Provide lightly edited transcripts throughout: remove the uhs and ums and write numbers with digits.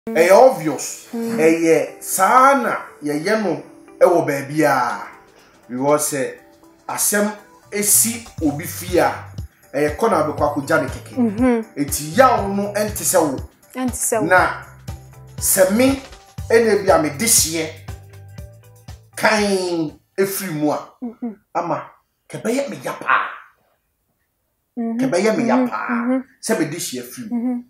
Obvious. Sana ye no ewo baabi a. We was say asem esi obi fia. Kona be kwa kugya ne keke. Eti yawo no ente se wo. Na se me ene bia me dehye kan efiri mu a. Ama kebeye me yapa. Kebeye me yapa. Se be dehye efiri.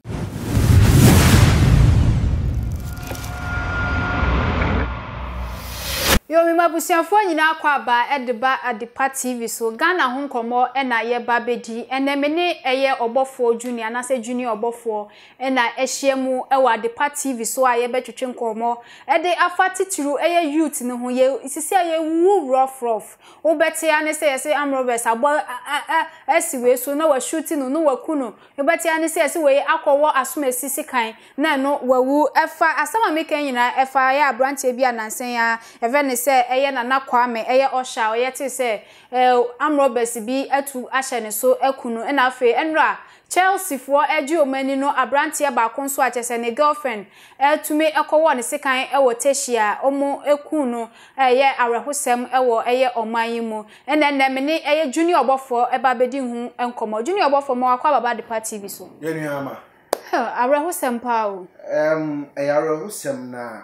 Yo mi mabusiafo nyina akwa ba edeba Adepa TV so Ghana ho nkomo na ye ba bedi eneme ne eye obofo junior na se junior obofo na ehyiemu ewa Adepa TV so aye betwetwe nkomo de afati turu eye youth ne ho ye sisi aye wu rough wo beti ane se yesi amrobes abo esiwe so na wa shooting no wa kuno e beti ane se yesi we akọwọ asomasi sikan na no wawu efa asama meka nyina efa ya branch bia nansen ya even se eye na Kwame eye osha oye te se amrobes bi atu ahye ne so ekunu na afi enra Chelsea for eji omani no abrantie ba konso achese ne girlfriend tumi ekowo ne sekan ewo teshia omo ekunu eye arehosem ewo eye oman mu enne ne eye junior obofo eba bedi hu enkomo junior obofo mo akwa baba Adepa TV so yenu ama arehosem pa o eye arehosem na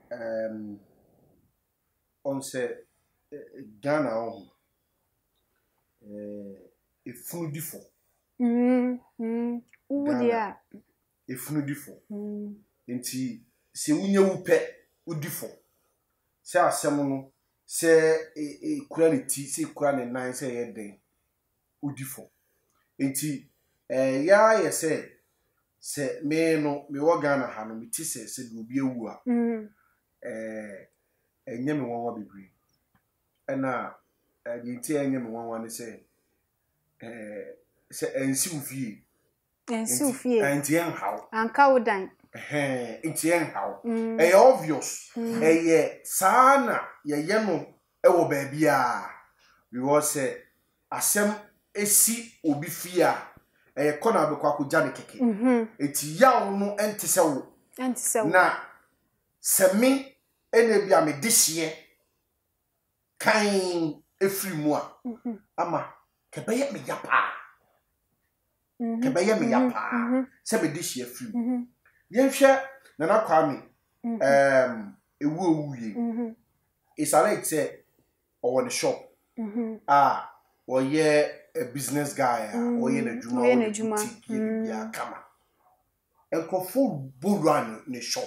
on se Ghana on efunu difo udia efunu difo enti se wunye wupe udifo se asem no se kura ne ti se kura ne nan se ye den udifo enti ya ye se me no me wo Ghana ha no me ti se obi ewu a enye me wonwa bebre na yenti enye me wonwa ne se ensi ufie enti en haw anka wodan enti en haw obvious sana ye no ewo baabi a we was say asem esi obi fia kona be kwa kugya ne keke enti yawo no ente se wo na se me ene bia me dehye kan efiri mu a ama kebeye me yapa kebeye me yapa se be dehye efiri yenhwe na Kwame ewu owuye isalite say owo ne shop oye a business guy oye na djuma ya kama enkofo boruan ne shop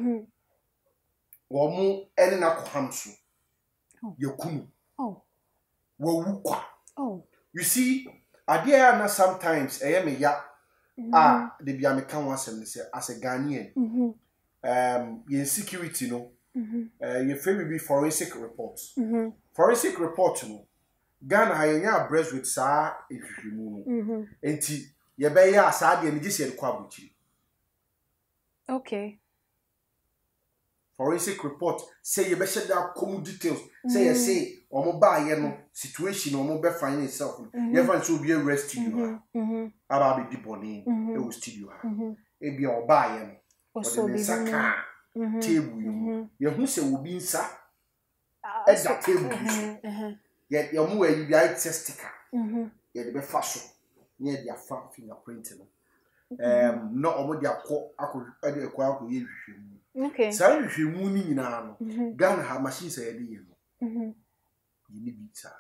womu ene na kohamso yakunu wawukwa you see adia na sometimes me ya de bia me kan wasem say as a Ghanaian your security no your favorite be forensic reports forensic report no Ghana ha yenya abreast with sa ehwehwemu no enti ye be ya sa de ne gise kwa buchi okay forensic report say you be share that common details say you say omo ba ye no situation omo be find itself you find so be arrest you aba be diboni e wo studio ha e bia oba ye no o de saka table you hu say obi nsa e da table ye mu e bia testica ye de be fa so ye de afa fingerprint no no omo de akọ de akọ ye hwehwemu okay sa hwehwemu ni nyina no Ghana ha machine say de ye no ni bita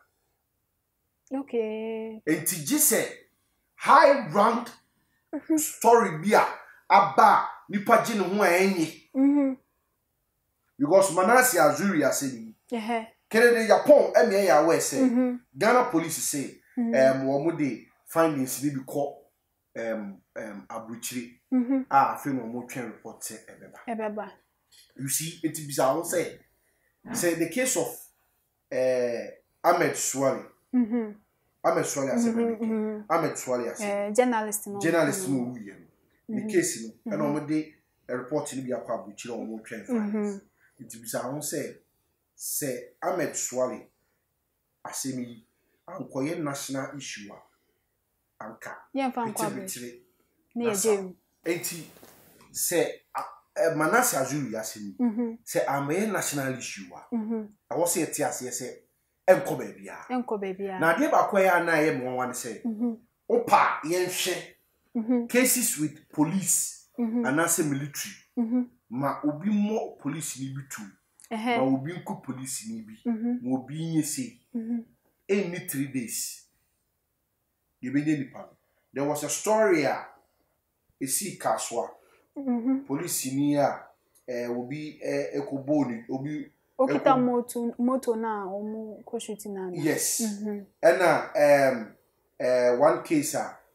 okay enti gise high rank story bia aba nipa gine ho enyi because Manasi Azuri aseni Kennedy Japan eme ya we say Ghana police say wo de findings bi ko abuchiri afi no mo twen report say ebeba you see it be say the case of Ahmed Swale Ahmed Swale Ahmed Swale journalist no we the case no and o de report ni bi akwa abuchiri o mo twen findings it be say Ahmed Swale asemi ankoye national issue anka ye fa nkwa be ne ye dem enti say Manase Azuri asemi say amaye national issue I was say tiase say enko bebia na de ba kwaya na ye mo wan say opa yenhwe cases with police and as military ma obi mo police ni bitu ma obi nko police ni bi ma obi nyese any 3 days you be nipa. There was a story a see kaswa police ni a obi ekoboni obi okita moto na omu ko shooting na. Yes. And one case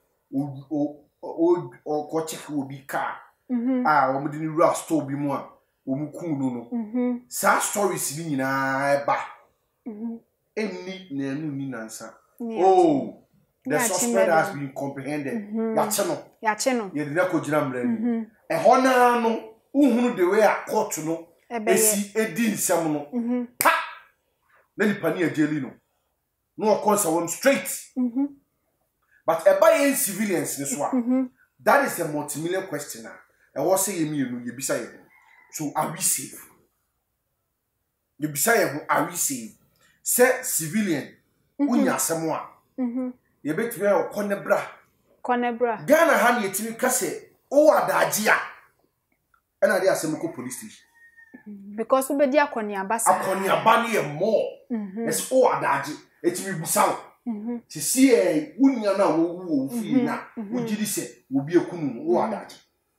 o ko check obi car omo di ni rush store bi mu a omu kun no sa stories ni nyina ba enni na enu ni nansa. Oh, the suspect has been comprehended. Yacheno. Ye did not go jina mreni. E hona no uhunu the way a court no esi edi nsam no. Pa. Na nipa ni ajeli no. No cause one straight. But by civilians ni so that is a multi-million question. I was saying you bisa ye. So are we safe? You bisa ye are we safe? Say civilian unya asemo a ye betwe o konebra Ghana ha na yetimi kase o adaje a na dey asemo ko police station because we be akoniaba ni e more es o adaje etimi busawo ti see unya na wo fi na ugiri se obi ekunu o adaje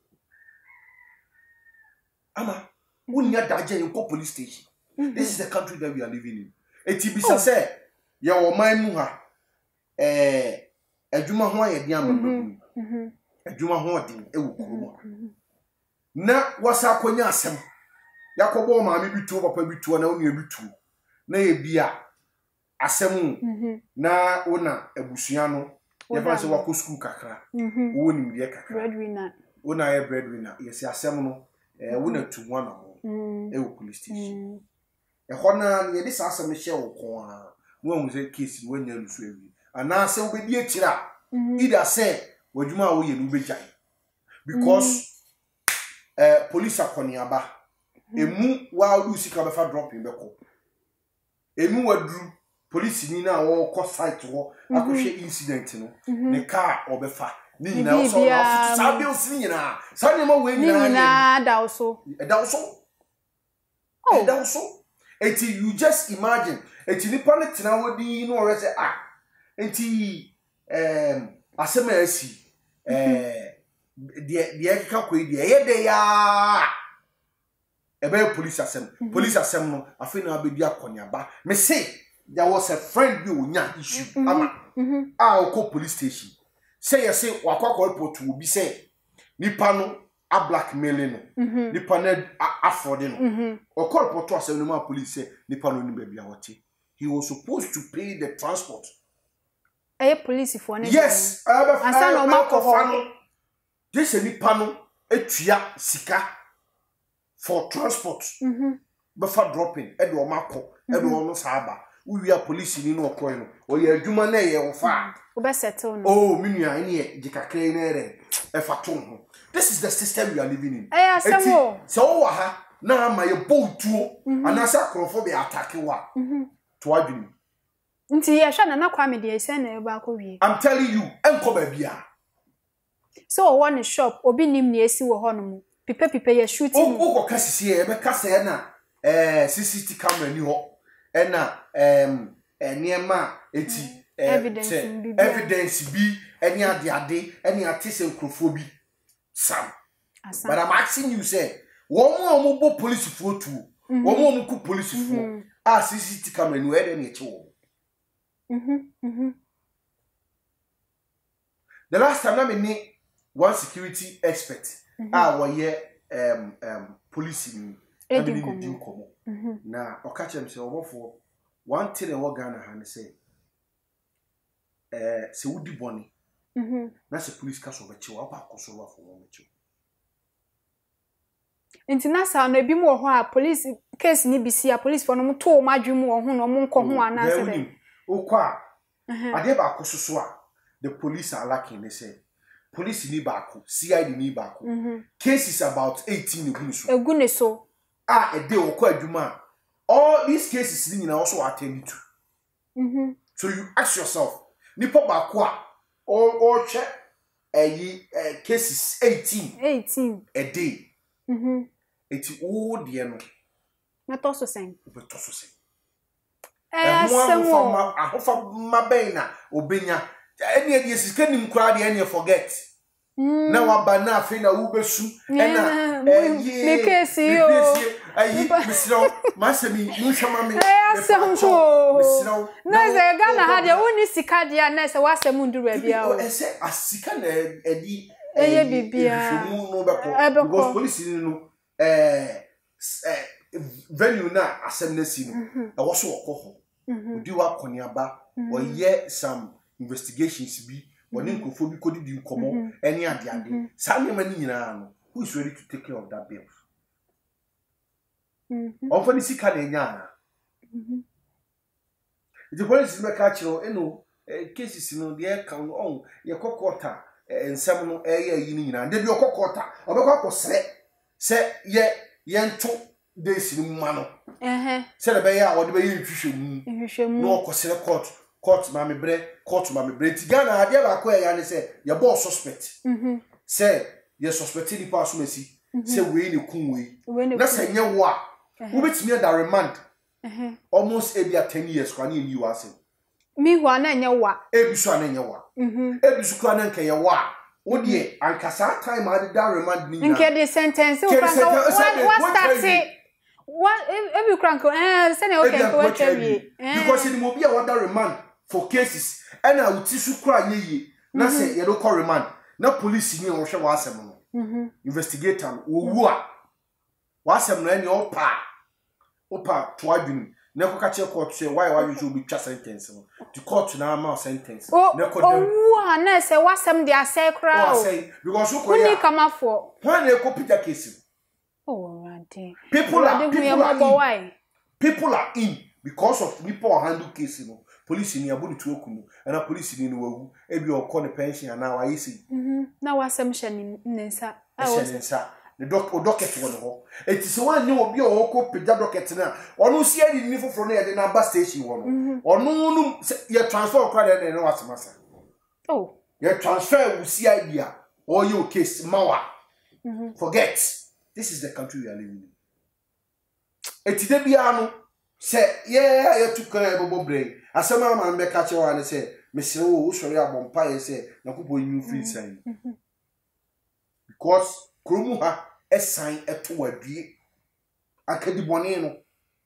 ama unya daje in ko police station. This is the country that we are living in. Etibisa say ye wo man mu ha adwuma ho ayedi amabbu adwuma ho odin ewo kurumo na wasa akonya asem yakobo maami bitu papa bitu na onu bitu na ye bia asem na wona abusua no ye fa se wako school kakra woni mbiye kakra breadwinner wona ye breadwinner ye se asem no wona tuwa na ho ewo police station hona ye dis asem hye wo ko a no hu se case wo nya lusu ewi ana se obedi akira either say wadwuma wo ye no begyan because police akoniaba emu wa du sika be fa dropping be ko emu wadru police ni na wo ko site wo akohwe incident no ne car obefa ni nyina so na sa bills ni nyina sa nyama we nyina da so enti you just imagine enti nipa ne tena wodi no ore say enti asema asi de ka ko de ye de ya ebe police asem no afi na abedi akoniaba me say there was a friend bi onya issue ama ko police station say wakwa report obi say nipa no a blackmailing no nipa na afford no o call report asem no ma police say nipa no ni ba bia wote he was supposed to pay the transport. Police for yes asa no makofano this nipa no etua sika for transport before dropping e do mako e do no saaba we are police ni no okoy no o ye adwuma na ye wo fa wo be settle no oh minua ene ye gikakre na ere e fato ho. This is the system we are living in. Asemo so wa ha na ma ye botuo anasa krofo be attack wa to adwini nti ye hwa na Kwame de ese na eba akọwie. I'm telling you enko ba bia so one shop obi nim na esi wo honom pipe ye shooting o ko kasisi e be kasa na CCTV camera ni ho e na niema eti evidence bi eni ade eni atise nkrofo bi sam. But I'm asking you say wo mo bo police fo tu wo mo ku police fo CCTV camera ni we dey eche wo. The last time I mean one security expert police in Edinkomo. Now catch them say for one thing I work Ghana and say woody bonny. That's a police castle but you up for one with you. International no bi mo ho a police case ni bisi a police for no to ma dwemu ho no mo nko ho anase Okwa ade ba kososo a the police are lacking they say police ni baako, CID ni baako. Cases about 18 egune so. A day okọ adwuma. All these cases ni na also attend to. So you ask yourself, nipa baako a or check cases 18 a day. Eti o de no. Na to so sen. Beto so sen. Asemo. Ahofa mabena obenya. Any of these can him cry any forget. Now aba na afi na wo besu na me case yo. Ayi misro masemi munhwama me. Asemo. Na ze Ghana ha de woni sika dia na se wasemu nduru bia o. Ese asika na edi eye bibia. No beko. Because police no venue na asem na si no. E wo so okoho. Odi wa koniaba. Wo ye some investigations bi woni nkofo bi kodi di nkomo eni ade sa me mani nyina no who is ready to take care of that bill for the sika na nya the police make catch no eno cases no dey kan on ye kokota ensem no eye yi nyina de bi okokota obekọ akosre se ye nto de sinu ma no se le be ya wo de be yi nhwehwemu no okosre court ma me bre ti Ghana ade ba ko ya ne se ye boss suspect se ye suspect ni pa so mesi se we ni kun we na se nye wo a wo betimi da remand almost ebia 10 years kwa ni you ase mi ho na nye wo a ebisu na nye wo a ebisu kwa na nke ye wo a wo de ankasa time ade da remand ni nke the sentence wo kan what start what every crank say na okay ko tell because ni mo bia wo da remand for cases and I would tissue cry ye na say ye do call remand na police ni wo hwe wasem no investigator wo a wasem no any opa to adwin na ko ka che court say why you should be twa sentence no the court na am sentence na ko wo na say wasem dia say cry o say because who ko ya ni come for when they copy the case people are in because of people handle case no police ni abu ni tuokumu na police ni wawu ebi okọ ne pension na wa yesi na wasem hye ni nsa the docket won ho eti se wan ni obi okọ pega docket na onu si adi ni foforo na ye na bus station won onu nu ye transfer okra de na wasemasa ye transfer we see idea or your case mawa forget this is the country we are living in eti de bia no se ye tukara bobo brain asema ma mbe ka che wa ne se mesere wo sori abompa ye se na kubo yin free sign because kromu ha esan eto wadie akadi bone no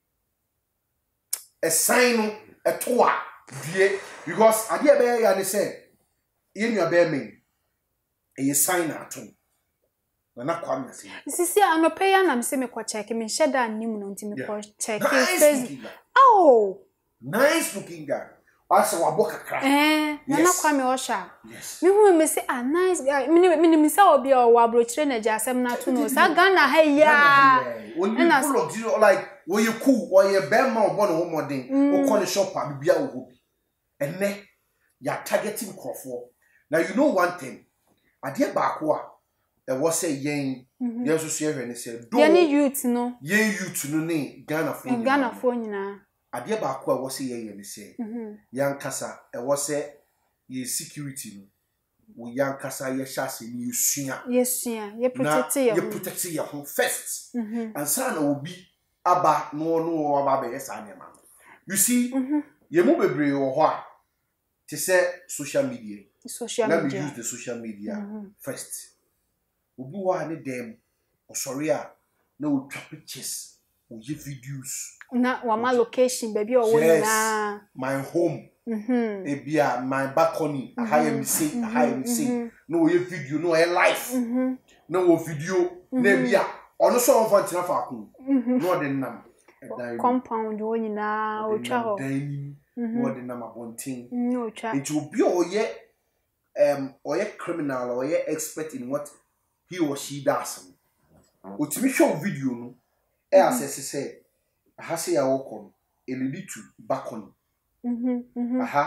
esan no eto a die because ade be ya ne se ye nua be men e sign na ato na kwa me se sisi anope ya na mse me kwa check me sheda anim no ntimi kwa check Facebook oh nice looking guy. Asa waboka kra. Na kwa me osha. Me hu me say nice guy. Me say obi o wa brochire na jasem na to no. Sa Ghana ha ya. When you full of zero like when you cool or you bear man born home modern o call the shop bibia o hobi. Enne you are targeting crofo. Now you know one thing. Ade baako a was say yen so share ne say do. Yen youth no. Yen youth no ne Ghana phone nyina. Ade baako a wose ye ne say yankasa e wose ye security no wo yankasa ye hyase ni yesua ye protect ye home first and sa na obi aba no aba be yesa nyema you see ye mu bebre wo ho a te say social media let me use the social media first obi wa ne dem osori a na wo twa pictures wo ye videos na wama location baby o woni na my home ebia my balcony high me say no we video no e live no we video na bia ono so on fant na fa ko no de nam compound woni na o twa ho no de nam abontin no twa it will be o ye criminal or ye expert in what he or she does otimi show video no e assess say aha say ya woko elidi to balcony aha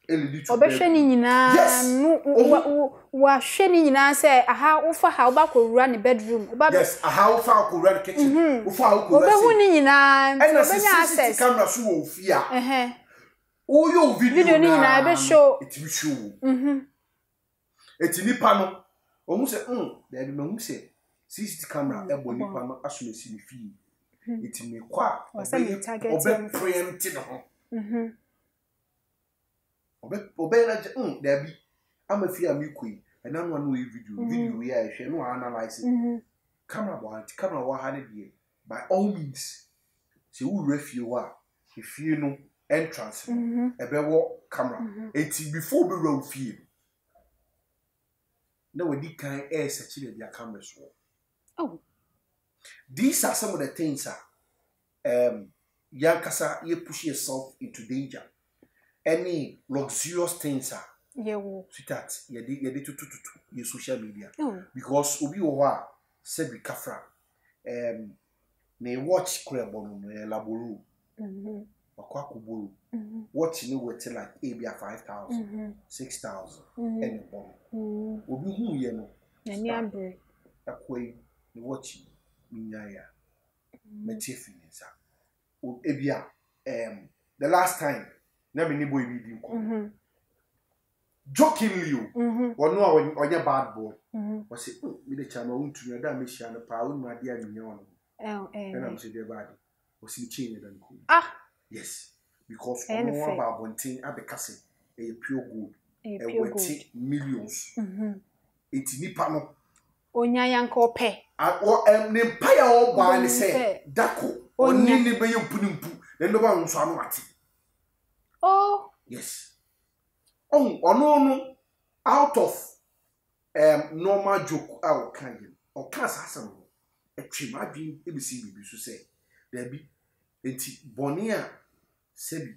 obehwe ni nyina no wa hwe ni nyina say aha wo fa ha wo ba ko wura ne bedroom yes aha wo fa ko wura ne kitchen wo fa wo ko obehu ni nyina obenya access camera so wo fia wo yo video ni nyina be show it be show eti nipa no o mu say there be mu say CCTV camera e bo nipa no aso esi ni fi eti me kwa obe preempt no ho obe na there be am fi am ikui and now no video we are share no analyze camera wa ha ne die by all means say we refuse wa if you know entrance ebe wo camera eti before be round fie na we di kan air search the cameras wo these are some of the things yankasa you push yourself into danger any luxurious things sweetheart you to your social media because obi wo ha se bi kafra na watch crebo no laboru akwa kuburu watch ni worth like maybe 5,000 6,000 and obi hu ye no ani abre akwai ni watch minyaya mechefinisa ebia the last time na me ni boy bi di ko jokingly ono a onye bad boy o say me the chama untu da me hia no pa onu ade a menye ono and I'm say the bad o si chain dan ko yes because ono ba bontin abekase e pure gold e worth millions eti nipa no onya yanka ope ne paya o ba ne say dako oni ni be yimpunimpu ne ndo ba nso anu ate yes ono out of normal joke our kind or class asem etwe madwin ebisi bibi so say there be enti bonia se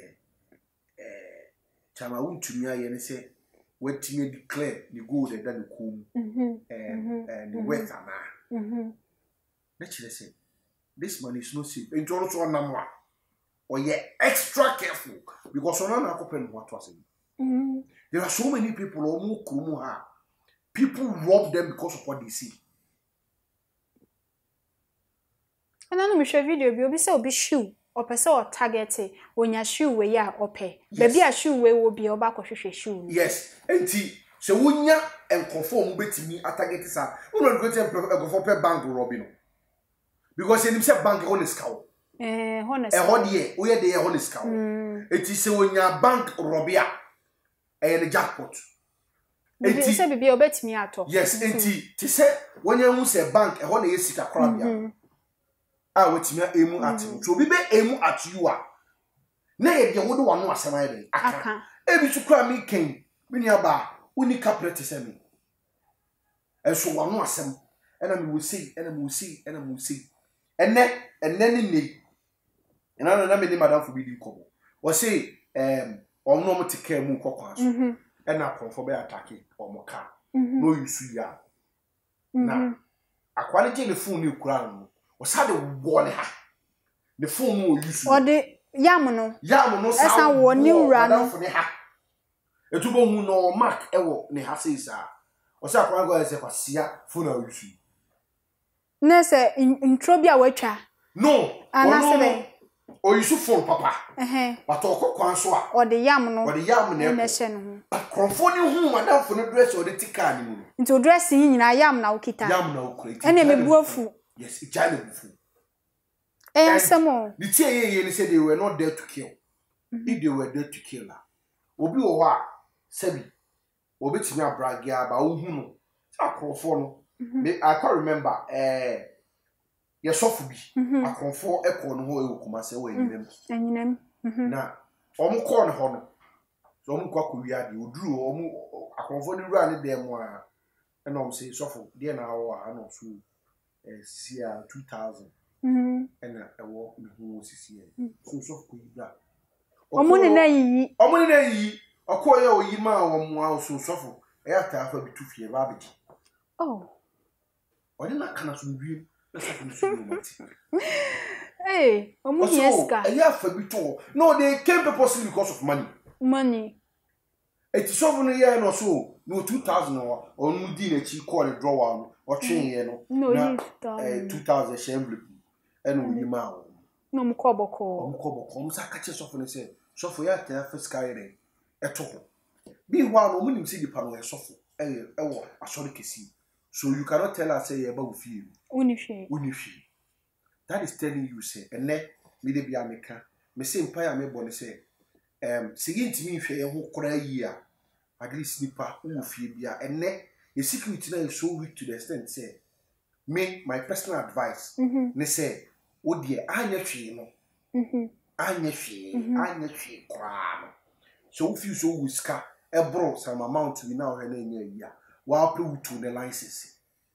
chama untumi aye ne say wetime declare the gold that the kum and the wealth ana na chile say this money is not safe enti ono so namwa or you extra careful because on an open what was it. There are so many people who people rob them because of what they see. And then we show video be say obi shoe or person or target when your shoe we ya ope. Baby a shoe we will be oba kohwehwe shoe. Yes. Enti so wonya enconfirm betimi target sa. We no go to go for bank robbing. Because him say bank on is cow. Honest. Hodie, we are the honest cow. It is when your bank robia and jackpot. It is a baby obet me at all. Yes, enti ti say when you say bank a honey sika crabia. Ah, which me emu at you. So be emu at you are. Nay, the wood one was a aka. Ebi to cry me king. Mini aba, unica pretty me. And so one was some, and I will see, and I will see, and I will see. And then in me. And I don't know madam for be kobo. Or say or no to care mu kokwas. And I come for be attacking or moka. No you see ya. Now a quality the phone you crown was had a warning her. The phone more use or the yamono sa one new run for the ha. A tubo no mark ewo ne ha says or sa kwa go as a sia phone use. Nese in trobia wecha. No, or you should phone papa. But or or the yam no nation. Confounding whom madam for the dress or the tican. Into dressing in a yam now kita. Yam now create. And a bufu. Yes, it's giant bufu. And some more. The TA said they were not there to kill. If they were there to kill her. Obi owa Sebi. Obi Timia Bragia about whom I can't remember. Yes, soft be. I conform echo no ho kumase we nyinem. Na omo call no no. So omo kwa kuwia de oduru omo akonfo ni rua ne dem a na omo say soft de na wo a na so sia 2000. And ewo me hu sisi e. So soft ku ibra. Omo ne na yi. Okoye oyi ma omo a so soft. E ata afa bi tu fie ba beji. Oh. Why didn't I kind of review? Hey, yes, no, they came purposely because of money. Money. Eti so no ye no so no 2000 or no di na chi call the drawer no o twen ye no no 2000 she envelope and we ma wo no mkoboko mkoboko msa ka che sofo ne se sofo ya ta fiscal ye eto ho bi wa no munim si di pa no ye sofo ewo asori kesi so you cannot tell us say ye ba wo fie unihwe that is telling you say ene me de bia meka me se mpa ya me bo ne se sigi ntimi hwe ye ho kora yi a at least nipa wo fie bia ene the security na is so weak to the extent say me my personal advice ne say wo de anya hwe no anya hwe kora no so if you so wiska ebro some amount we now he na nya yi a wa apply to the license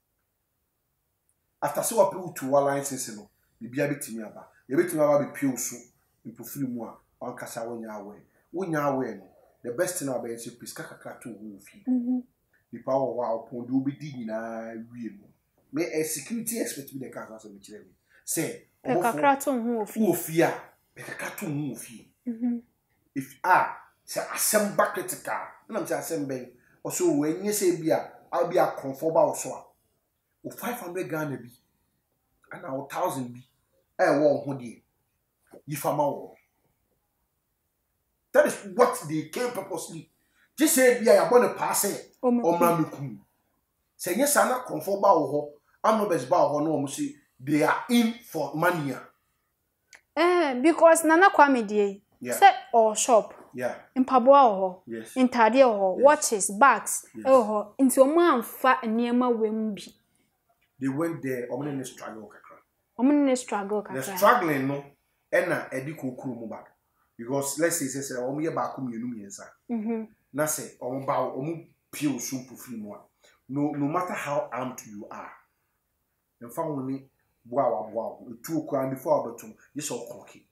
after so apply to wa license no bibia betimi aba ye betimi aba be pio so impofiri mu a ankasa wonya awe no the best thing about is please kakaka to wo fi the power wa upon do be di nyina wie no me a security expert be the car so me kire me say kakaka to wo fi a kakaka to wo fi if say asem critical na me say asem ben o so wenye say bia I'll be a comfort ba so a o 500 Ghana bi and 1000 bi wo ho die yifama wo. That is what they came purposely. Just say we are going to pass it. Omamikum. Say yes, I'm not comfort ba ho. I'm not best ba ho no say they are in for money. Because Nana Kwame die. Say or shop. Yeah. In Paboa ho. Yes. In Tade ho. Watches, bags. Ho. Into omo amfa niema wembi. They went there. Omni struggle kakra. Omni struggle kakra. The struggling no. Ena edi kokuru mu bag. Because let's say omo ye ba kom yenu miensa na say omo ba omo pio soup free mo no matter how armed you are en fa woni boa etu okura before abetum yes okroki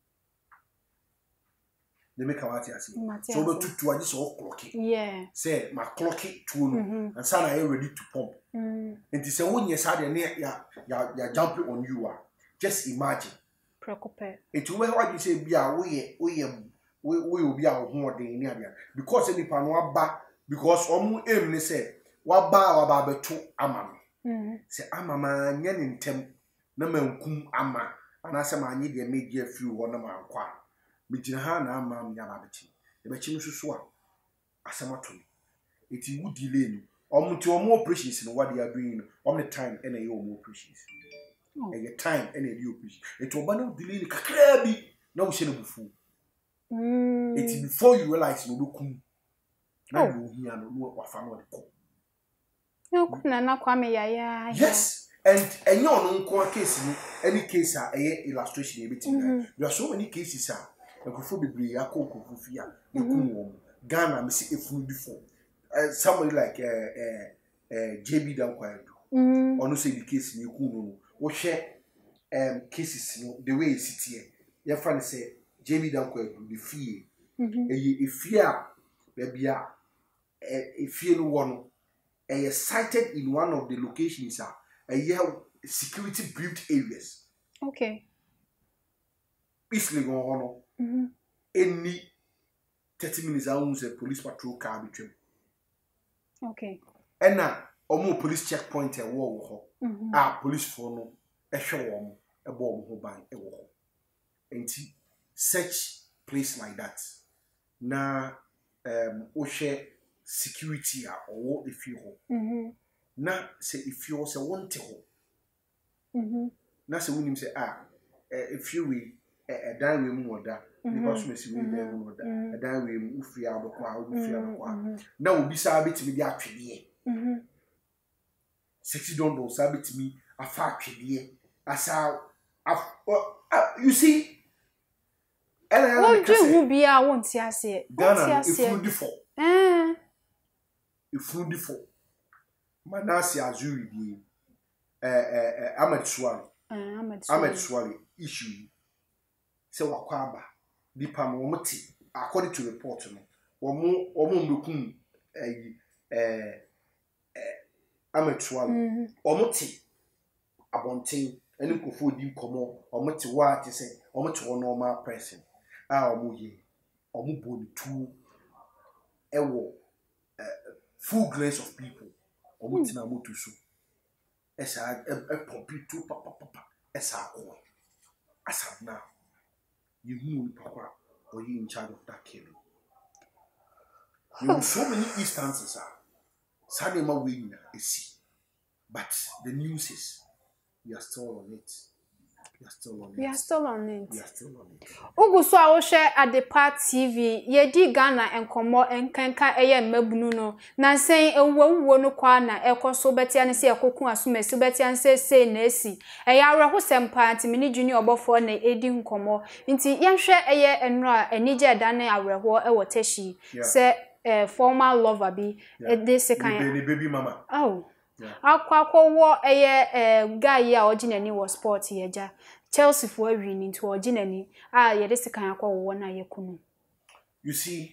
they make what you see so be tutu agi so okroki say ma clocky tu no and sana you ready to pump and say won yes ade ne ya jump on you are just imagine it will what you say bia we obi a ho odin ni abia because any pa no aba because omu aim ne say wa ba beto ama no say ama ma nya ne ntem na mankum ama ana say ma anye de media free wo na mankwa me gina ha na ama m ya ba beti e be chim susu a asamato it would delay no omu ti omu operations no what they are doing no on the time and a omu operations and your time and a new push. It will ban delay the craby. No shame before. It's before you realize you look. Now you hear no what family call. No, Nana Kwame ya. Yes, and your own case, any case are a illustration everything. There are so many cases are. The Kufu be a cocoa fufia. Ghana, Missy a food before. Somebody like JB Dankwa. Or no say the case in your we share cases the way it sit here. Your friend say Jamie Dankwa the fear. A fear baby a fear one cited in one of the locations a year security briefed areas. Okay. Easily go on any 30 minutes almost a police patrol car between. Okay. And now omo police checkpoint e wo ho police for no e hwe wo mo e bo mo ho ban e wo ho enti search place like that na o hwe security a owo e fi ho na se if you say want ho na se wonim say if you we dan we mu oda because me si we dan mu oda dan we mu ufri abokwa abokwa na obi sa betimi di atwede $60 sabit me a factory asa you see what do you be a won't see Ghana if you default Manasi Azuri di Ahmed Swali issue se wakwaba dipa no moti according to report no omo mbekum Ametwal omote abonten eni nkofo di komo omote wa te se omote wo normal person omo ye omo boni tu full grace of people. Omutina motu so. Esa pompito papa. Esa ko. As of now, you know papa or you in charge of that killing. You have so many instances Sadema winning a see. But the news is we are still on it. We are still on it. Ugu so a wo share Adepa TV ye di Ghana enkomo enkanka eye mabunu no na sen ewuwo no kwa na ekoso betia ne se ekokun asumesi betia se na esi eye awerho sempa nti mini junior obofo na edi nkomo nti yenhwe eye enra enije dane awerho e woteshi se former lover bi this kind baby mama. Oh. Akwa wo eye guy ya oginani wo sport yeja Chelsea for win into oginani ye this kind akwa wo na ye kunu. You see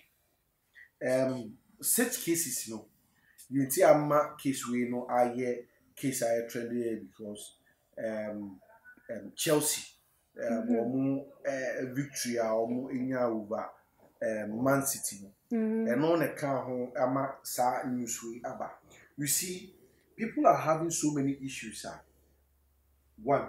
such cases you see amma case we no aye case aye trending because Chelsea omu victory omu enya over Man City and on a car home ama sa news we aba. You see people are having so many issues. One,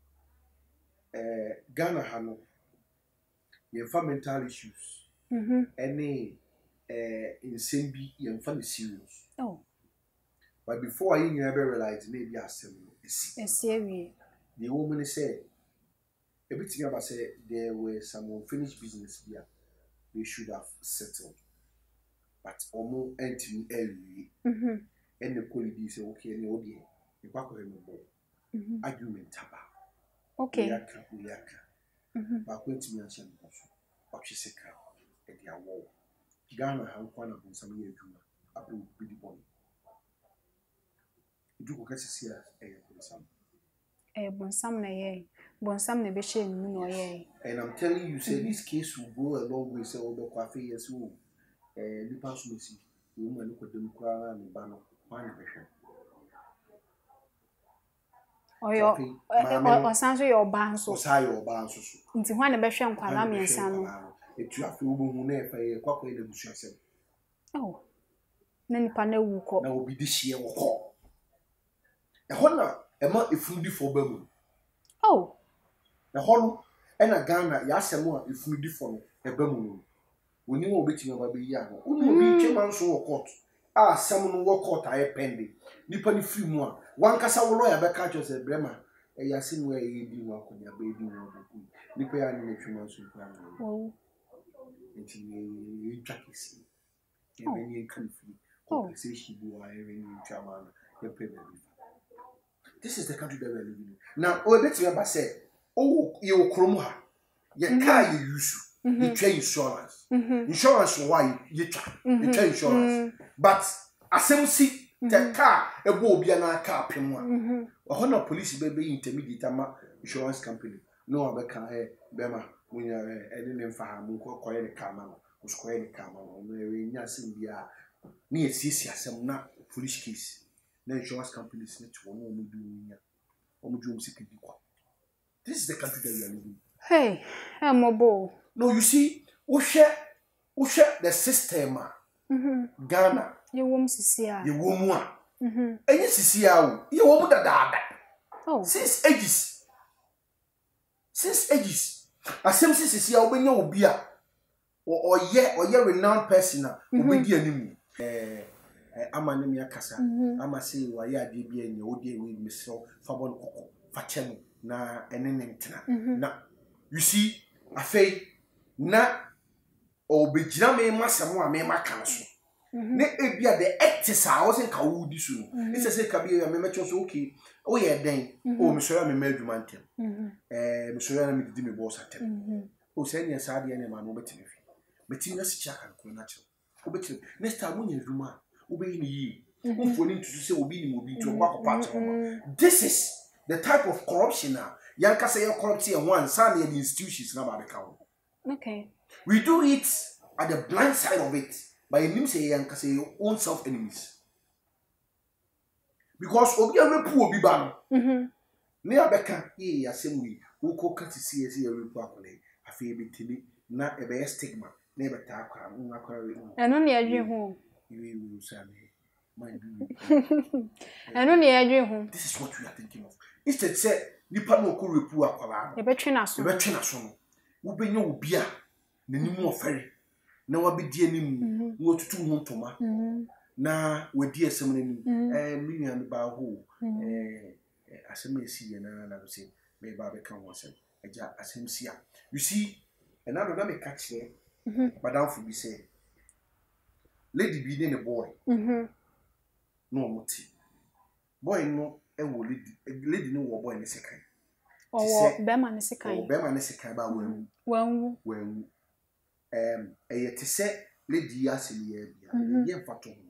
Ghana hano, mental issues. Any insane be serious. Oh. But before I never realized maybe I serious. The woman said, everything about said there were some unfinished business here. They should have settled. But almost empty early. And the quality say, okay, and the audience, the back of the argument. Okay. But when to mention what she said, and the war. Ghana have one of some year Juma, up to the body. You do get to see us, Bonsam na ye. Bonsam ne be shame no ye. And I'm telling you, say this case will go a long way, say, over coffee, yes, who, the person will see, you will look at them cry and banner. Or sounds your bands or your bands. Into one a besham qualami and Sam. If you have to move a cockle in the bush. Oh, then panel will call. That will be this year or call. A honor, a month if food for Bermuda. Oh, a honor and a Ghana, Yasamoa if food for a Bermuda. We knew waiting over the young. Only came on so court. Someone walk out I pending. Nippon few more. One cassa lawyer back at us at Bremer. A yasin where you do walk on your baby. Nipper and make you months with oh, until you track his. When you can feel compensation, you are having chairman, your paper. This is the country that we're living in. Now, oh, let's remember, say, oh, you Kromoha, your car you use. You train insurance. Insurance why you train insurance. But assembly the car a will be an car pimwa. A honor police baby intermediate insurance company. No other car Bema when you're editing for him, quiet the car man, who's quiet the car man, wearing nothing bia near Sisia, some not foolish case. The insurance companies need to only do this is the country that we are living. Hey, I'm a bull. No, you see, we share the system. Ghana, you won't see her. You won't. And you see how you won't that. Oh, since ages. As some since see how when you will be or renowned person will be the enemy. I'm an enemy. Casa. I'm a say, why are you being your dear with Miss Fabon Fachem na enemy. Now, you see, I say. Na obejina me masamo me makanso na ebia the etisa wo se ka wudi su no ise se ka bia me mecho so okay o ye den o me so ya me madwuma ntem me so ya na me didi me boss atem o se ne sa de ne ma no betimi fi betimi na si chaka ko na che o betimi next time when you dwuma o be ni yi mfoni ntutu se obi ni obi ntu kwa kwa this is the type of corruption now yanka say your corrupt here one san the institutions na ba be ka. Okay. We do it at the blind side of it by him say and say your own self enemies. Because obi arepu obi ba no. Ne abeka ye asem wi wo ko kati see every repu akole afi betimi na ebe stigma Never talk. I'm not going I don't need you home. You will say, mind you. I don't need you home. This is what we are thinking of. Instead, say, Nipa no could report a The between us. The between us. Who be no beer, the new more ferry. Now I be dear name, what to 2 months, Toma. Na we dear some me and ba who as I may see and I say may Baba come once as him see. You see, another name catch here, Madame for be say, Lady be then a boy. No moti. Boy no a lady no boy in the second. Or Beman is a kind. Beman is a kind about when a to say lady Yassi, yeah,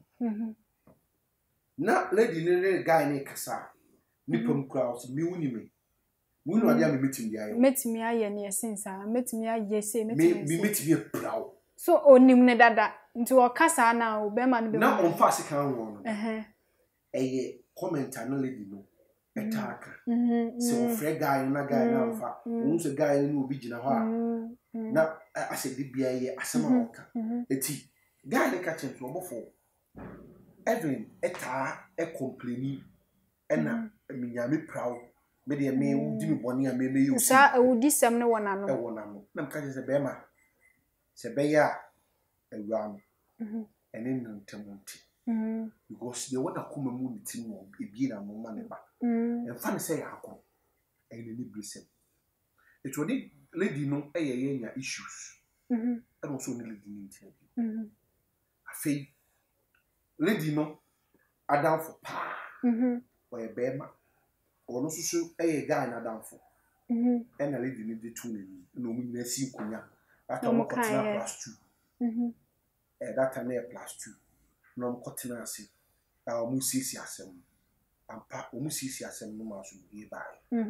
na lady ne guy ne kasa nipam crowds mi wuni me wunu ade am meeting ya metimi aye ne sensa metimi aye say metimi metimi proud so onim ne dada nti o kasa na o be ma no be na on fa se kan won no eye commenter no lady no etaka so o free guy na fa won so guy no obi gina ho a na ase bibia ye asema oka eti guy ne ka chen to obofo Evelyn eta complaining ena minyame proud me de me udi me boni a me you sa udi sem ne wona no na mka je be ma se be ya awura no ene ntamunti because the one akoma mu ni tim no ebi na mo ma ne ba fa ne se ya akọ ene ni brisem it wodi lady no enya issues and also ni lady ni ntia afei lady no adam for pa or a bema or no so a guy na adam for and a lady need the 2 no me see kunya that one plus 2 that time plus 2 no kotina ase mu sisi asem ampa mu sisi asem no ma so be by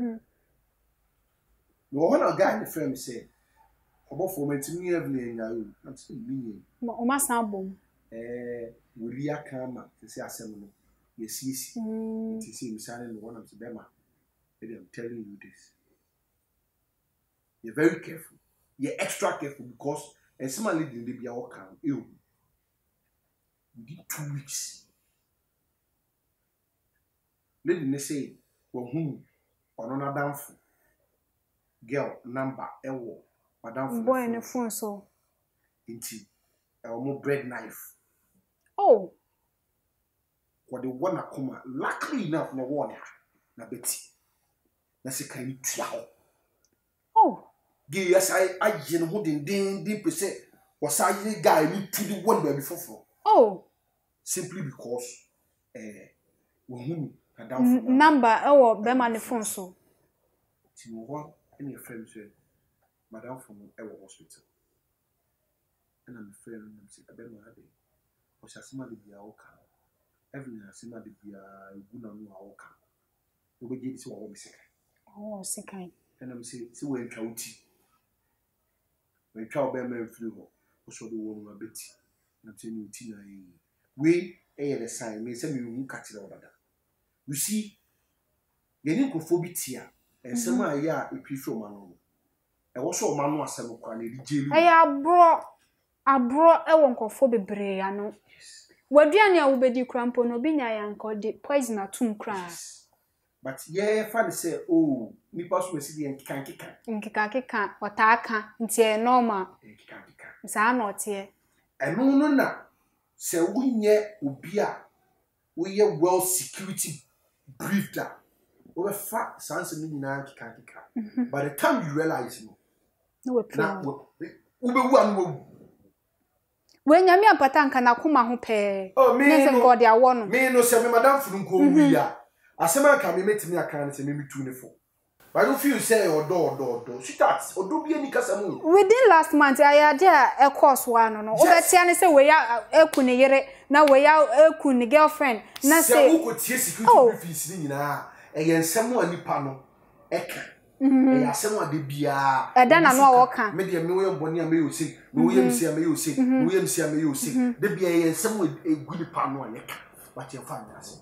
no one guy the friend say obo for mentimi Evelyn nya you am say me o ma san bom we kama say asem no yes it is misale no one of them I'm telling you this you're very careful you're extra careful because and somebody didn't be our can you within 2 weeks let me say who on another girl number ewo madam boy in the phone so into more bread knife. Oh, what the one akoma luckily enough no one na beti na se kan tuao. Oh, ge yes I je no ho den pese was I guy ni to the one baby foforo. Oh, simply because who madam number ewo be ma ne phone so ti wo any friend say madam from ewo hospital and I'm friend and say abema ade o shasema de bia o kan every asema de bia eguna no a o kan o be je di se wo be seka oh sekai and I'm say we ntwa uti we ntwa obe ma mfiri ho o so de wo no abeti na say ni uti na yi we the sign me say me hu ka kire odada you see yeni kofobitia ensema ya epifi o ma no e wo so o ma no asem kwa na edi jeli aya abro ewo nkofo bebre ano waduane a wo bedi krampo no bi nya ya nko de poison atum kra but yeah fan say oh nipa so mesi de nkika otaka ntie normal nkika sa na otie eno no na se wunye obi a we well security briefed we fa sanse ni nyina nkika by the time you realize no we plan ubewu anu we nyame apata nka na koma ho pe nese god ya wo no me no se me madam funu ko wi ya asema ka me metimi aka ne se me mitu ne fo but you feel say odo start odo bi ani kasa mu within last month ayade a course one no obetia ne se we ya eku ne yere na we ya eku ne girlfriend na say se uko tie security briefings ni nyina ensem anipa no eka asem ade bia eda na no a wo ka me de me wo boni a me yo say me wo yem sia me yo say me wo yem sia me yo say de bia ensem egu nipa no eka what you find as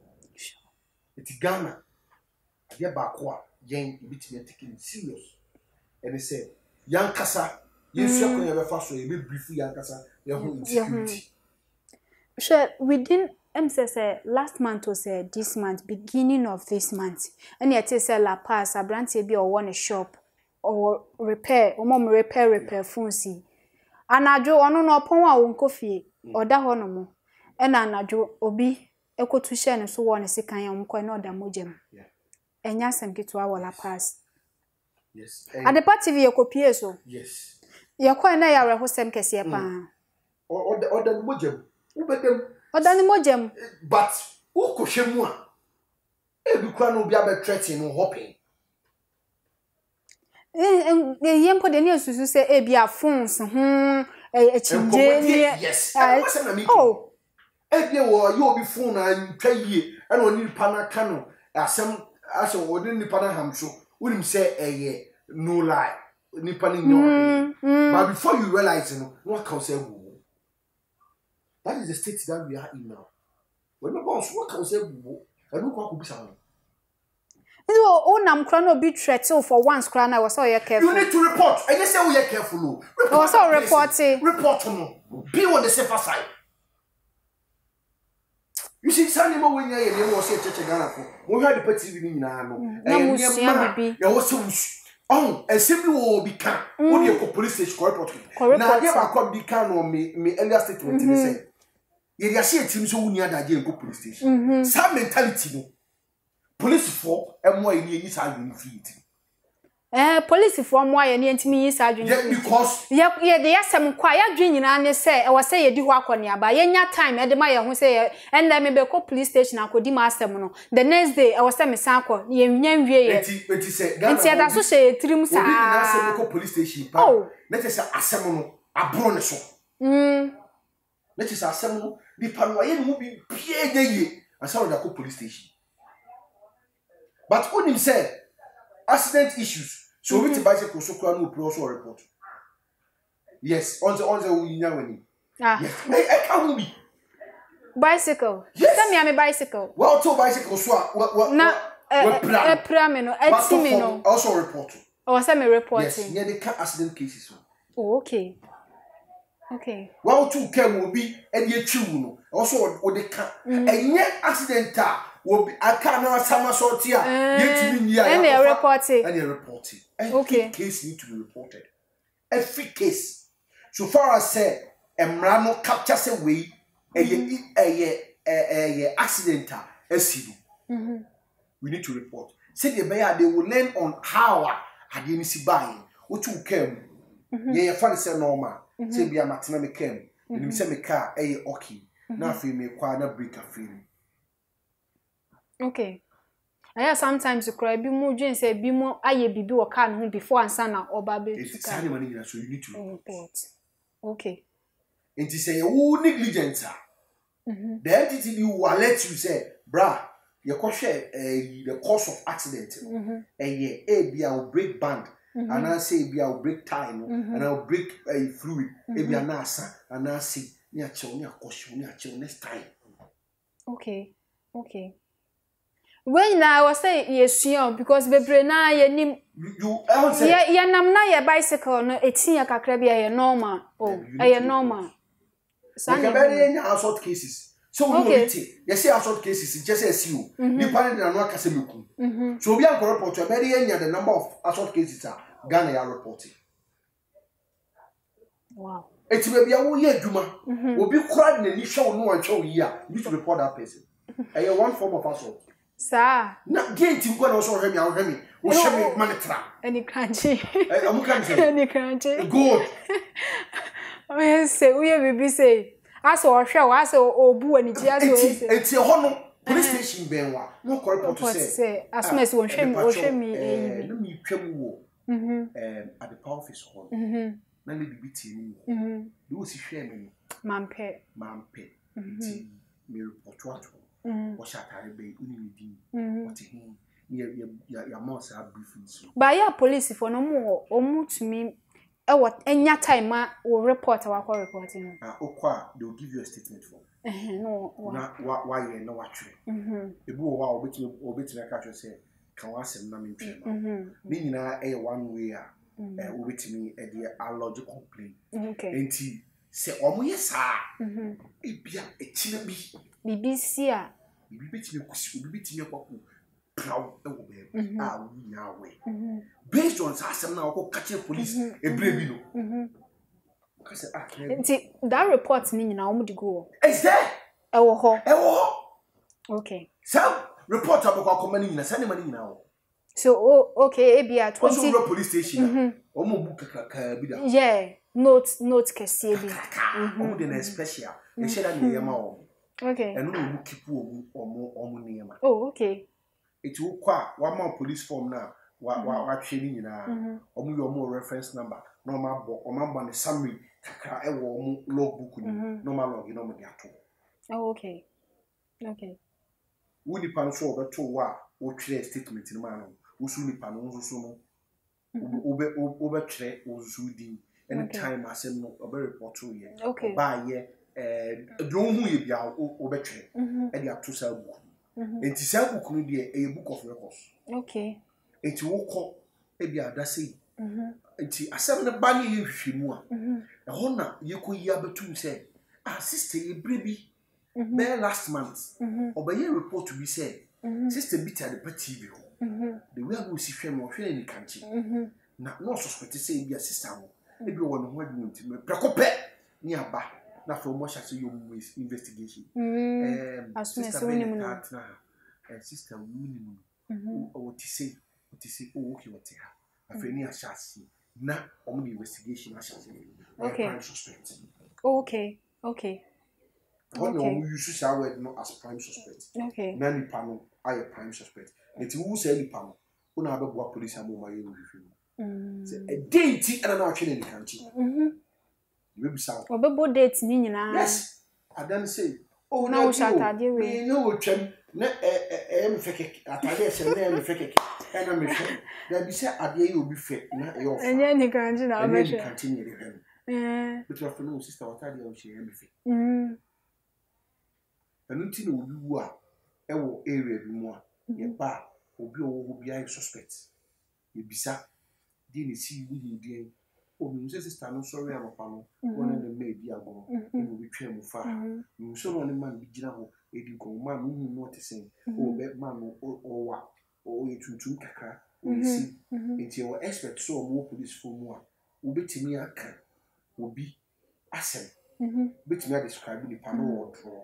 it's Ghana ade ba ko a yen bitime taking serious and they say yan kasa Yes, you can never fast so you be brief yankasa your whole insecurity. Sure, within say last month was this month, beginning of this month. And yet say La Paz, a brand be or one shop or repair, or mom repair phones. And I do on no pon wa won coffee or da hono mo. And I do obi eko to share no so one sekan yam ko na oda mojem. Yeah. Enya sem kitwa wa La Paz. Yes. At the party we copy so. Yes. Ya kwa na ya rehosem kese pa. Or the mojem. Ubedem. Oda ni mojem. But who koshemu a e bi kwa no bi abetretin no hopping. Yempo de ne susu se e bia phones chinje ni. Yes. Oh. E bia wo you be phone na ntwa yie e na oni pa na ka no asem ase wo de nipa na hamso unim say eye no lie nipa ni nyo. But before you realize what can say wo. That is the state that we are in now. When the boss what can say wo and who could be sound. Oh, nam crono be threat for once crown I was so careful. You need to report. And you say we are careful. I was so reporting. Report no. Be on the safer side. You see, Sunday when you are was say church Ghana for. We had the petty in no. And you was so oh, and simply will become only a police station report. Now never could become on me earlier statement in the same. You see a team so near that go police station. Some mentality no. Police for and more in any side in feet. Police for more and ntimi is adwin. Because they asem kwaya dwin nyina say e was say ye di ho akonia ba yenya time e de ma ye ho say and then me be call police station akodi ma asem no the next day I was say me san akọ ye nya nwie ye enti say Ghana enti da so say tirim sa na say be call police station pa na say asem no abro ne so na say asem no bi pa no ye no bi pie ye asa wo da call police station but when him say accident issues. So we bicycle so crown will also report. Yes, on the we when. Yes. I can't be. Bicycle. Yes. Tell me I'm a bicycle. Well, two bicycles so what pramino, etimino. Also report. Oh, say me reporting. Yes, near the car accident cases. Oh, okay. Okay. Well, two can will be and ye chew also with the car. And yet accident will be I can't summer sort here. And they are reporting. And they're reporting. Okay. Case need to be reported. Every case. So far as say Emrano captures away a accidental SCD. We need to report. Say the buyer they will learn on how I didn't see buying. What you came. Yeah, funny say normal. Say be a matina me came. And you say me car okay. Now feel me quite a break a feeling. Okay. I sometimes you cry be more Jane say be more aye bibi or can home before and sana or baby. It's any money so you need to report. Okay. And to say who negligence. The entity you will let you say, brah, you can share the cause of accident. Be I'll break band. And I say be I'll break time and I'll break fluid. Be a nasa and I say near chill next time. Okay. Okay. When I was saying yes, because the braina you nam na your bicycle no etia kakra bia ye normal. Oh, ye normal. So you very assault cases. So we know it. You say assault cases just as you. Ni parent na no akase meku. So we are report you very the number of assault cases are Ghana are reporting. Wow. It may be a wo ye adwuma. Obi kura na ni show no ancho yi a, you need to report that person. One form of assault. Sir. Na gate you go also hear me, I hear me. We show me manitra. Any crunchy. I'm can't Any crunchy. Good. I say we be say. As or show as obu ani ti as o say. It's a hono police station benwa. No call report to say. As soon as we show me no me twam wo. At the power office hall. Na le bibiti ni. Do si hwe me. Mampe. Ti me report to. What shall I be in what him your mouse are briefing so. By your police for no more or more to me. What any time will report our call reporting. They'll give you a statement for. No, why you know actually. The boy while waiting or waiting a catcher say, can I send them in? Meaning I a one way with me a dear allergy complaint. Okay. And he say, oh, yes, sir. It be a china be. BBC. We beat me up. Proud of them. Ah, we are way. Based on some now, catching police, a brave. That report meaning now would go. Is there? Okay. Some report about company in a Sunday money now. So, okay, be at 20 police station. Yeah, note Cassie. Special. They said that okay. And we will keep or near. Oh, okay. It will quite one more police form now. What training now? Or more reference number. Normal or number summary. A logbook. Normal log, you know, oh, okay. Okay. Would the pan so over 2 or 3 statement in man, who soon the pan also over 3 or Zudi. Any time I send no a very portal yet. Okay. By ye, don't who you be out over 3 and you have 2 sell book. And to sell book will be a book of records. Okay. And to walk a be a dassy. And to a 7 bunny you more. A honor you could hear between say, ah, sister, you baby. Bare last month, or by your report to be said, sister beat at the TV. The way I will see fame or feel any country. Not no suspect to say be a sister. Maybe one word to me. Precope nearby. Not for much as you investigation. As soon as sister minimum. What to say, oh, okay, what they have. A friendly assassin. Not only investigation assassin. Okay. Suspect. Okay. Okay. Okay. You should say not as prime suspect. Okay. Nanny panel, I a prime suspect. And to who say any panel, who have a police and my review. A date and an action in the country. You will sound. Or dates, yes. I then say, oh, no, shut up, dear. No, Chem, not a fake at a fake, and I'm sure there be said a day will be fit, not your and then the country now. Continue him. But your fellow sister, what I do, she everything. And until you are a area more, your bar will be a suspect. You be sat, didn't see you, dear. Oh, you sister, no sorry, I'm a panel. One of them may be a go, and will be trained far. You saw only man be general, if you go, man, who noticing, oh, that man or what, or you to Kaka, or you see, until your expert saw more police for more, will be to me a can, will be assent. Which may describe the panel or draw.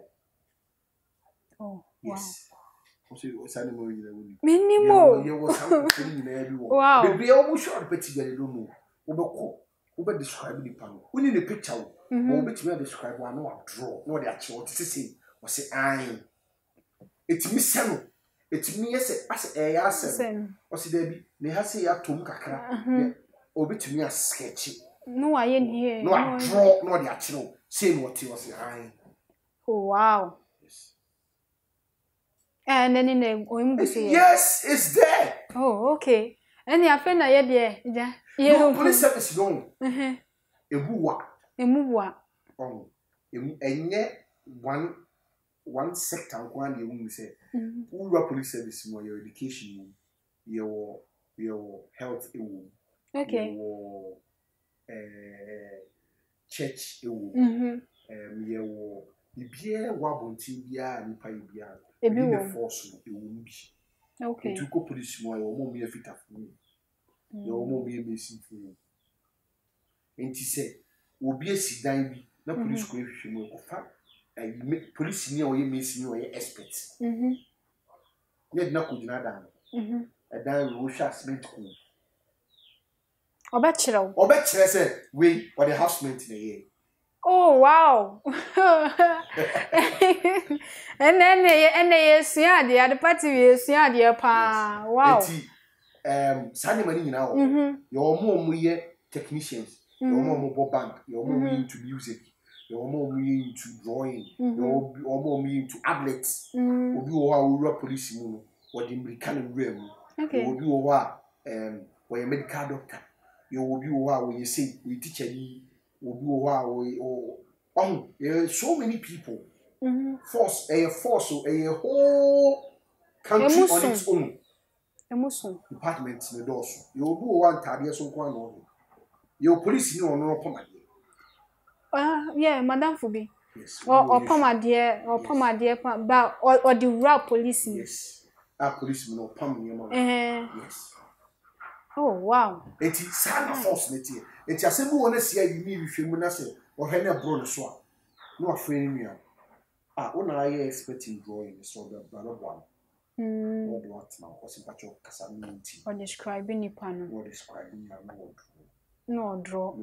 Oh, yes. What's animal minimum. You was everyone. Wow. The beer almost short, but you don't know. Over describe the panel. We need a picture. Or which may describe one or draw. No, they actually what to say. Or say, I. It's Miss Samuel. It's me as a assassin. Or see, Debbie, they have say a tomb cacra. Or which me a sketchy. No, I ain't here. No, I draw, no, the actual. Same what he was I. Oh, wow. And then in the yes, it's there. Oh, okay. And the friend I had there. No, police service no. A buwa. Oh, and yet one sector one you say, who police service more your education, your health, okay, your church, your beer wabonti beer and pie beer. The force it won't be. Okay. To go police more, your mom be a fit for me. Your mom be a missing for you. And he said, will be a sit down, no police question will offer. And make police near or you missing your experts. Yet no could not down. A down Roshas meant cool. Or bachelor. Or bachelor said, we or the housemate in the year. Oh wow! And then they see the party is the pa. Wow. Sunday money now. Your mom technicians. Your mom mobile bank. Your mom into music. Your mom into drawing. Your mom into outlets. Or you are police moon. Or the American realm. Okay. Or you are or a medical doctor. You will be where you say we teach you. So many people. Force a whole country on its own. Emuso. Department ne doso. You do one tade so kwa no. You police ni ono poma de. Yeah, Madam Fubi. Yes. Or poma dear, but or the rap police. Yes. Our police no pom ni mo. Yes. Oh wow. Eti sana force neti. Eti asemu wona sia yimi hwehwemu na se o hwe na bro no so a. No afre ni nua. Ah, una aye expecting drawing so the brother one. What now? What's in patch of casamity? Or describing it panel. Or describing no draw.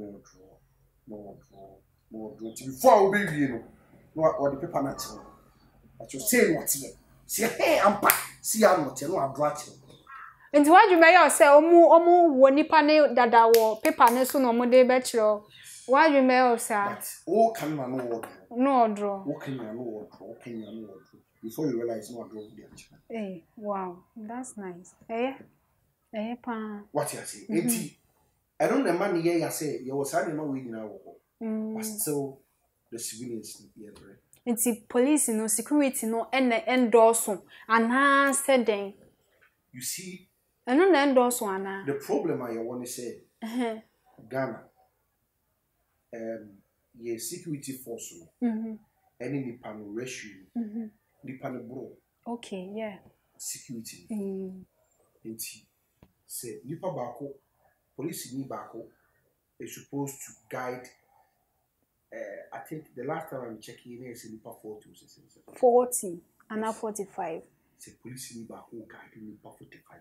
Before we begin, what the paper not. But you say what's here. See, hey, I'm back. See, I'm not. You know, I'm brought you. And what you may say, omu woni pane dada wo paper ne so no mo de betro. Why you may say? But all can man no draw. What can you know? Before you realize no draw the actual. Hey, wow, that's nice. Pa. What you say? I don't know man here you say you was having my way now. But still the civilians here. Nti police no security no endorse ana said then. You see, I don't endorse ana. The problem I want to say, Ghana, ye security force, any nipa no rescue, nipa no bro. Okay, yeah. Security. Nti say nipa bako, police ni bako is supposed to guide. I think the last time I'm checking is nipa 40. 40 and 45. Say police ni bako guide nipa 45.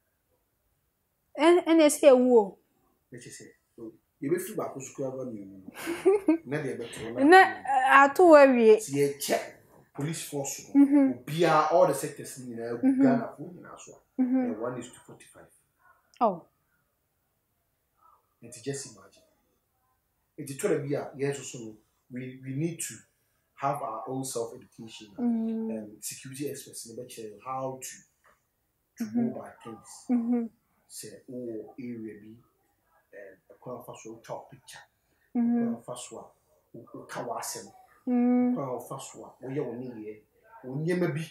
And they say wo. Let's say. You be free back to school about me. Never better. I to worry. See, check police force. Be all the sectors in Ghana. And 1 is to 45. Oh. And to just imagine. It's to be yes, so we need to have our own self education and security experts in the how to go by things. Say, oh, area be. First one, top picture. First one, Kawasem. First one, we are only maybe.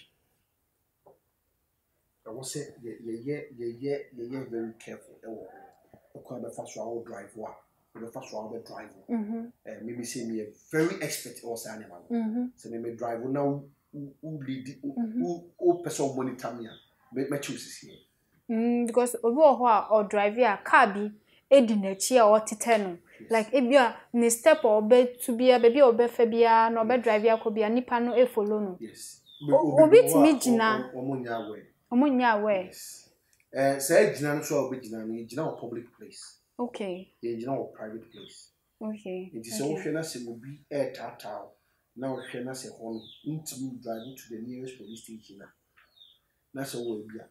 I will say, yeah, very careful. The first one will drive one. The first one will drive. Maybe say me a very expert or animal. So maybe drive now. Who lead? Who person monitor me? Make chooses here. Because or drive a car edi nechi a otite no like ebia ne step or be to be a baby or be febia no be drive akobia nipa no e follow no yes obi timi gina omunya we yes say gina no so obi gina no gina o public place okay gina o private place okay it is o hwe na se obi e tata na o hwe na se ho ntimi drive to the nearest police station na so wo bia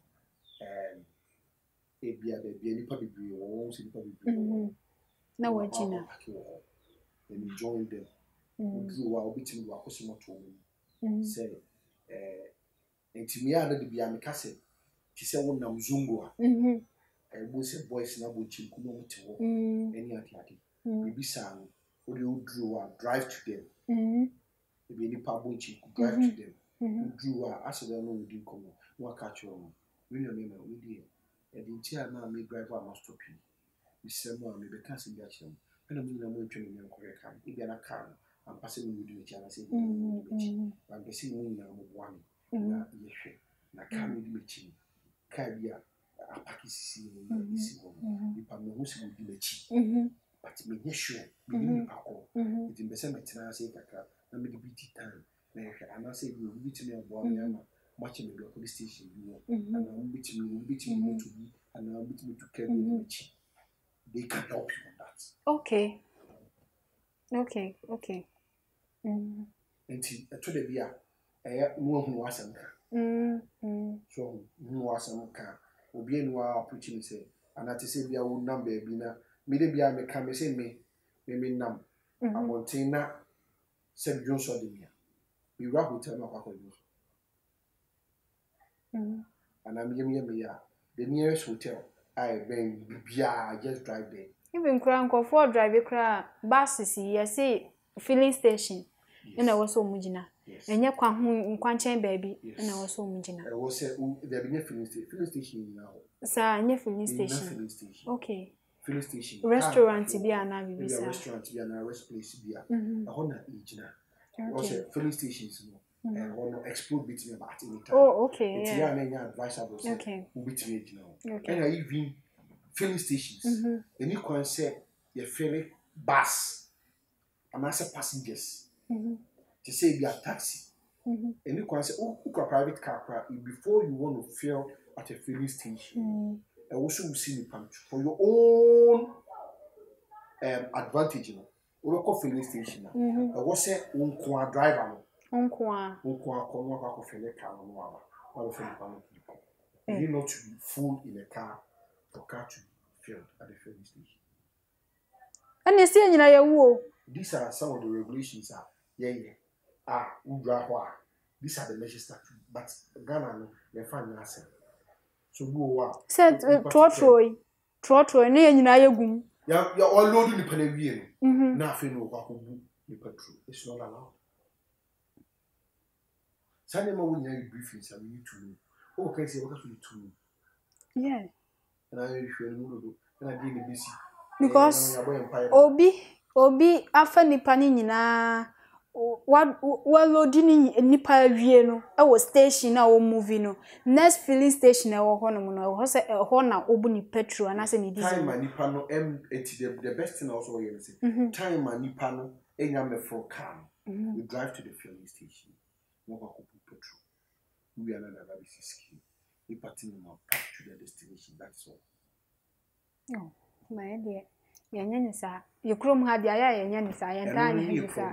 ebia nipa bibiri wo se nipa bibiri na wajina and join them do wa obitim do akoso moto say entimi ya na de bia me kase ti se wo nam zungo a bo se boys na bo chim kuma moto wo eni ati bibi sa no wo de do wa drive to them ebia nipa bo chim drive to them do wa asede no wudi komo wa ka cho we no me na we dey e di tia na me drive am stop you bisemo am be ka se bia chem na me na mo ntwe me nkore kan e bia na kan am passe me wudi me tia na se am be se mo na mo boani na yehwe na kan wudi me chi ka bia apakisi ni isi ho ni pa me ho se wudi me chi but me yehwe me ni pa ko it be se me tena se kaka na me di biti time na yehwe ana se bi wudi ti me boani ama much in the police station, and I'm between to be, and I'm between to care. They can help you on that. Okay. And to the beer, no one was an so who was an car, will be no opportunity, and that is if you would number bina, maybe I may come say me, maybe num. I want to not send Jones or the beer. We rock with them of and I'm the nearest hotel. I been just drive there. Even Crank for drive a car buses, yes, filling station. And I was so mujina. enye kwa ho nkwanchen baby na wo so mugina wo say there be filling station now sa nye filling station okay filling station restaurant bi ana bi sa restaurant bi ana rest place bi a ho na ejina wo say filling stations no no explode between about any time oh okay it's yeah na advisable say okay we between ejina and even filling stations any kwan say you feel bus and as passengers to say be a taxi and you can say oh a private car before you want to fill at a filling station and also you see the punch for your own advantage, you know. We call filling station now. And what say unko driver no unko kono fill a car no or fill the you need not to be full in a car for car to be filled at the filling station. And you see nyina ya wo. These are some of the regulations these are the measures that but Ghana no they find nothing. So go said trotro na nyina ya gum. Ya all load ni pane wie no. Na afi no kwa kobu ni petrol. It's not allowed. Sunday ma we need briefings and we need to know. Oh, can say what to know. Yeah. And I usually know and I dey the busy. Because obi afa nipa ni nyina wa loadi ni nipa awie no e wo station na wo movie no next filling station e wo ho no no ho se ho na obu ni petrol na se ni diesel time nipa no the best thing also you say time nipa no enya me for car we drive to the filling station no go petrol we are not that is ski we party no back to the destination that's all. No my dear yanya ni sa yekrom ha dia ya yanya ni sa yenta ni sa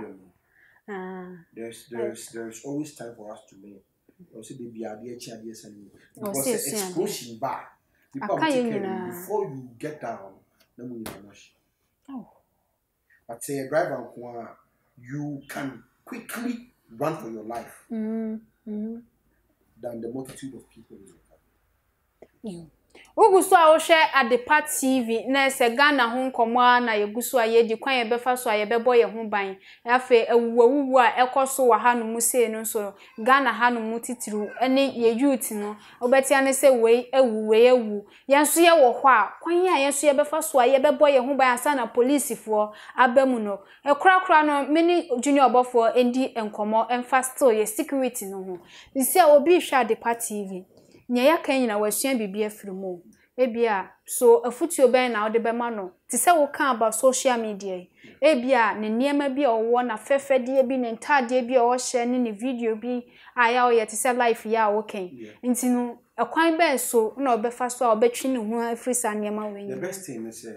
there's always time for us to learn. Also they be idea because the explosion back before you get down then we much. But say a driver you can quickly run for your life than the multitude of people in the car. Ugusu a wo hwe Adepa TV na se Ghana ho nkomo na yegusu a ye di kwan ye befa so a ye bebo ye ho ban afa ewuwu a ekoso wa hanu mu sei no so Ghana hanu mu titiru ene ye youth no obetia ne se we ewu yenso ye wo ho a kwan a yenso ye befa so a ye bebo ye ho ban asa na police fo abamu no ekura no mini junior obofo endi enkomo emfa still ye security no ho isi a obi hwe Adepa TV nya ya kan nyina wasua bibia firimo ebia so afutuo ben na ode bema no ti se wo kan about social media ebia ne niema bia owo na fefede bi ne ntade bia o share ne video bi aya o ye ti se life ya wo kan nti no akwan ben so na obefa so a obetwi ne ho afrisa niema we the best thing is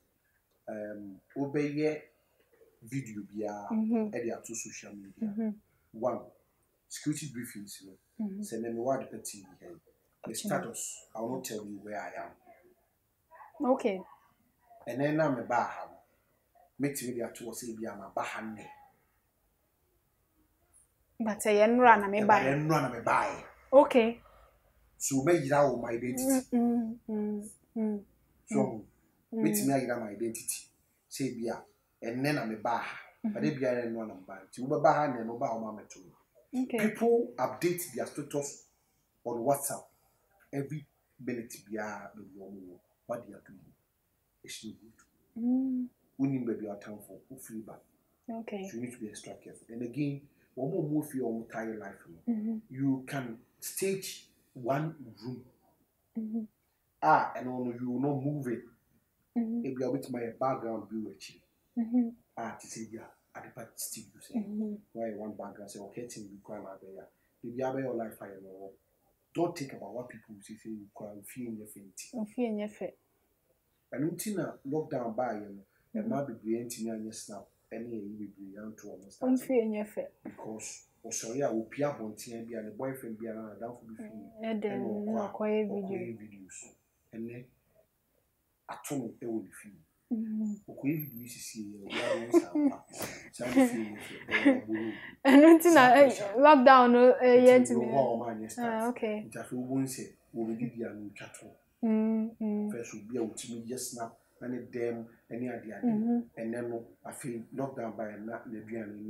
obeye video bia e dey to social media one security briefings say me what the TV the status, I will not tell you where I am. Okay. And then I'm a baha. Make me there to say, be a bahan. But I run a me buy. Okay. So make it out my identity. So, make me out my identity. Say, be a, and then I'm a baha. But they be a one of buying. To bahan and over my metal. People update their status on WhatsApp. Every minute what they are doing is no good. We need maybe our time for free back. Okay. So you need to be extra careful. And again, one more move for your entire life. You can stage one room. And on you will not move it. If you are with my background view to say Adepa still you say why one background say okay thing you cry out there. If you have your life I know. Don't think about what people say you can feel in your feet. Feel in your feet. And until lockdown by and now be brilliant in your snap, any be brilliant to almost. Feel in your feet. Because, sorry, I will peer bonty and be a boyfriend be around down for be free. And then, no, quiet videos. And then, at home, they will be free. Okay, we see and until lockdown, yet okay. If you won't say, we will give you a new cattle. First, will be able to just snap any them, any idea, and then I feel lockdown by not the beginning.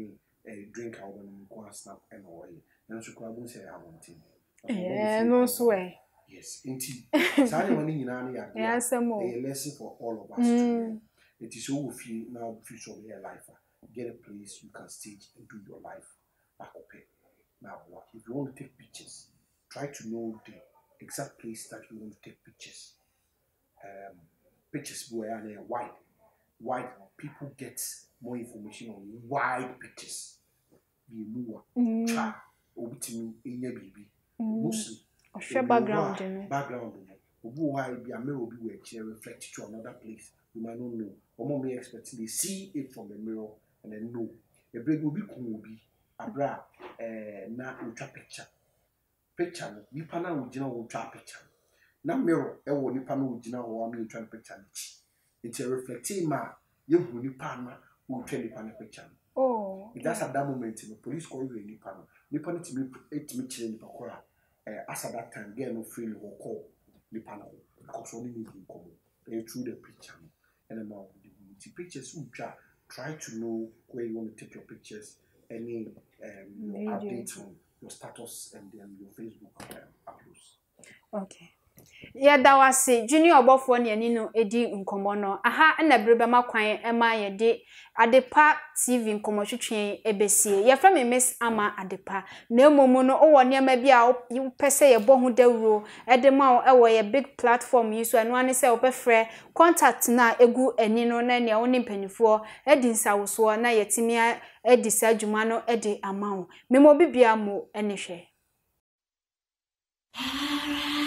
drink out and go and snap and away. And so I say I want him. No swear. Yes, indeed. Sunny Yes, a lesson for all of us. It is all with you now, future of your life. Get a place you can stage and do your life back up here. Now, if you want to take pictures, try to know the exact place that you want to take pictures. Pictures were wide. People get more information on wide pictures. Be more chat or between in your baby. Mostly. Background. Why be a mirror be where chair reflected to another place. You might not know. Or more may expect they see it from the mirror and then know. A break will be cool be a bra na ultra picture. Picture ni pana original ultra picture. Na mirror ni pana original or me ultra picture. It's a reflecting ma you ni pana ultra ni pana picture. Oh. That's at that moment the police call you ni pana. Ni pana to me chile ni pakora. As at that time, get no free or call the panel because only need to come through the picture and amount the pictures. Try to know where you want to take your pictures, any your updates on your status and then your Facebook uploads. Okay. Yeah, that was it. Junior Obofo ne ani no edi nkomo no. Aha na brebe makwan ema ye de Adepa TV nkomo twetwe ebesie. Ye fra me Miss Ama Adepa. Na emomu no owo niam bia wo pese ye bo ho dawuro ede ma wo ye big platform yi so eno ane se wo pefre contact na egu ani no na ne wo ne mpanifo edi nsawoso na yetimia edi sa adwuma no edi ama wo. Memo bibia mo ene hwe.